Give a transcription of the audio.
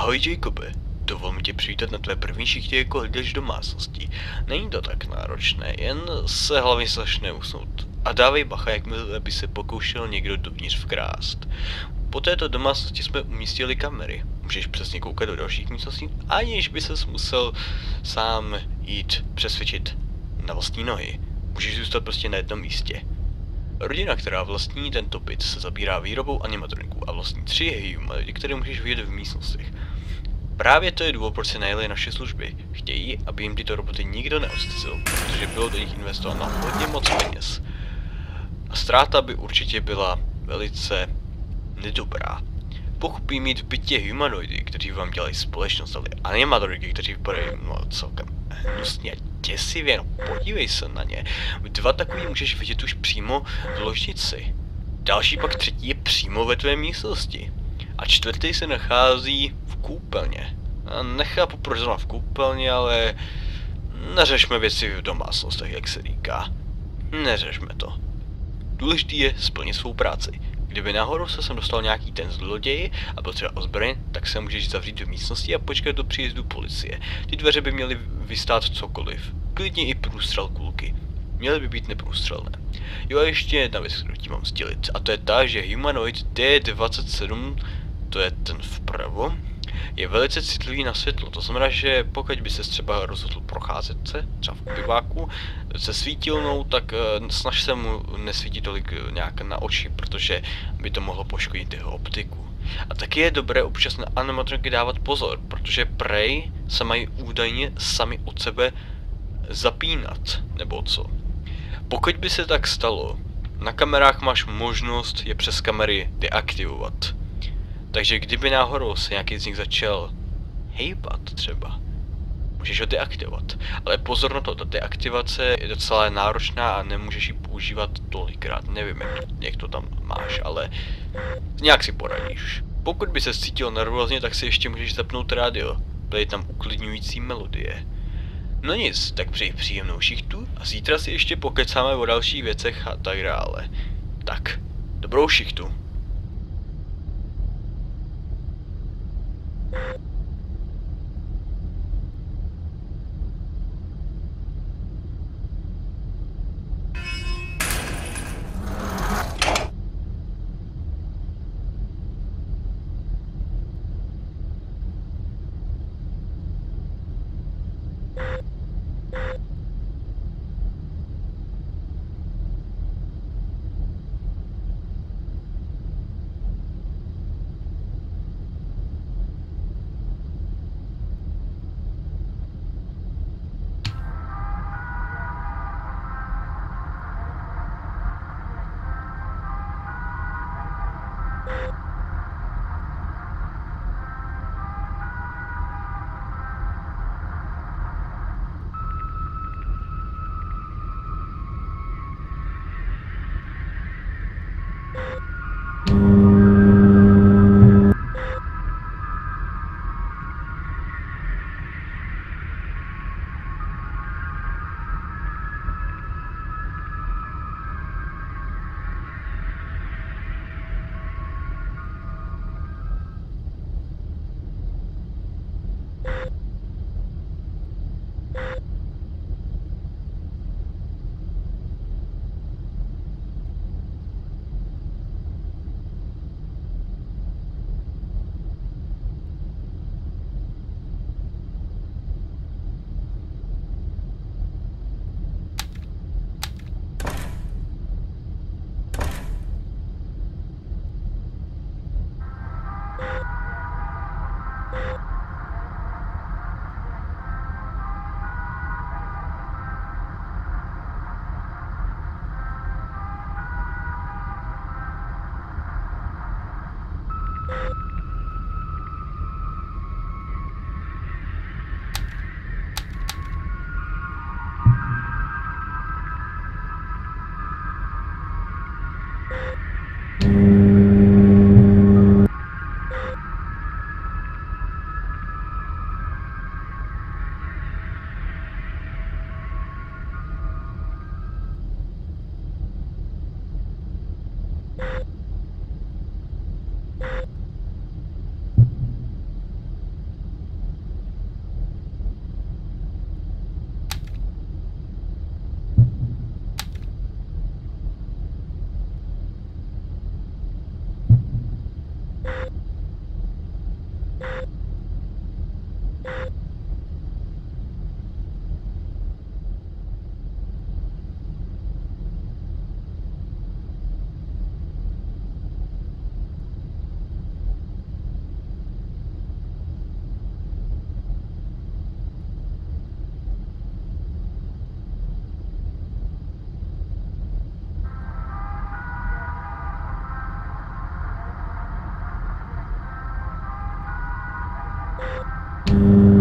Ahoj Jacobe, dovol mi tě přivítat na tvé první šichtě jako hlídač domácnosti. Není to tak náročné, jen se hlavně začne usnout. A dávej bacha, jakmile by se pokoušel někdo dovnitř vkrást. Po této domácnosti jsme umístili kamery. Můžeš přesně koukat do dalších místností, aniž by ses musel sám jít přesvědčit na vlastní nohy. Můžeš zůstat prostě na jednom místě. Rodina, která vlastní tento byt, se zabírá výrobou animatroniků a vlastní 3 humanoidy, které můžeš vidět v místnostech. Právě to je důvod, proč se najeli naše služby. Chtějí, aby jim tyto roboty nikdo neodcizil, protože bylo do nich investováno hodně moc peněz. A ztráta by určitě byla velice nedobrá. Pokud by mít v bytě humanoidy, kteří vám dělají společnost, ale animatroniky, kteří vypadají celkem hnusně a děsivě, no podívej se na ně. 2 takový můžeš vidět už přímo v ložnici. Další pak 3. je přímo ve tvé místnosti. A 4. se nachází v koupelně. A nechápu, proč zrovna v koupelně, ale neřešme věci v domácnostech, jak se říká. Neřešme to. Důležitý je splnit svou práci. Kdyby náhodou se sem dostal nějaký ten zloděj a byl třeba ozbrojen, tak se můžeš zavřít do místnosti a počkat do příjezdu policie. Ty dveře by měly vystát cokoliv. Klidně i průstřel kulky. Měly by být neprůstřelné. Jo a ještě jedna věc, kterou ti mám sdělit. A to je ta, že humanoid D27, to je ten vpravo, je velice citlivý na světlo. To znamená, že pokud by se třeba rozhodl procházet se, třeba v obyváku, se svítilnou, tak snaž se mu nesvítit tolik nějak na oči, protože by to mohlo poškodit jeho optiku. A taky je dobré občas na animatroniky dávat pozor, protože prej se mají údajně sami od sebe zapínat, nebo co. Pokud by se tak stalo, na kamerách máš možnost je přes kamery deaktivovat. Takže kdyby náhodou se nějaký z nich začal hejbat třeba, můžeš ho deaktivovat. Ale pozor na to, ta deaktivace je docela náročná a nemůžeš ji používat tolikrát. Nevím, jak to tam máš, ale nějak si poradíš. Pokud by se cítil nervózně, tak si ještě můžeš zapnout rádio. Byly tam uklidňující melodie. No nic, tak přeji příjemnou šichtu a zítra si ještě pokecáme o dalších věcech a tak dále. Tak, dobrou šichtu. you